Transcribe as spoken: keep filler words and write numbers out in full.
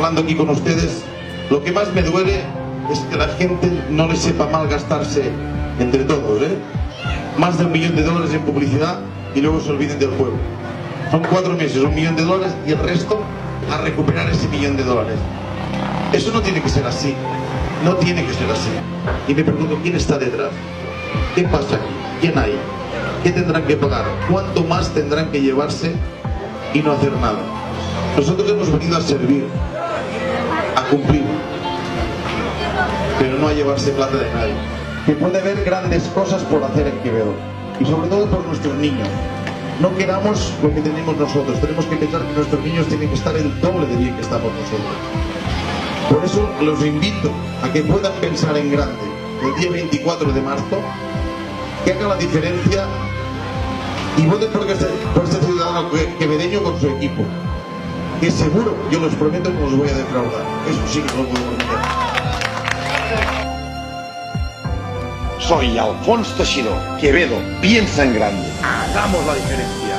hablando aquí con ustedes, lo que más me duele es que la gente no le sepa malgastarse entre todos, ¿eh? Más de un millón de dólares en publicidad y luego se olviden del pueblo. Son cuatro meses, un millón de dólares y el resto a recuperar ese millón de dólares. Eso no tiene que ser así, no tiene que ser así. Y me pregunto, ¿quién está detrás? ¿Qué pasa aquí? ¿Quién hay? ¿Qué tendrán que pagar? ¿Cuánto más tendrán que llevarse y no hacer nada? Nosotros hemos venido a servir, a cumplir, pero no a llevarse plata de nadie. Que puede haber grandes cosas por hacer en Quevedo, y sobre todo por nuestros niños. No queramos lo que tenemos nosotros, tenemos que pensar que nuestros niños tienen que estar el doble de bien que estamos nosotros. Por eso los invito a que puedan pensar en grande el día veinticuatro de marzo, que haga la diferencia y voten por este, por este ciudadano quevedeño con su equipo, que seguro, yo les prometo, que no los voy a defraudar. Eso sí que lo puedo prometer. Soy Alfonso Teixidó. Quevedo piensa en grande. Hagamos la diferencia.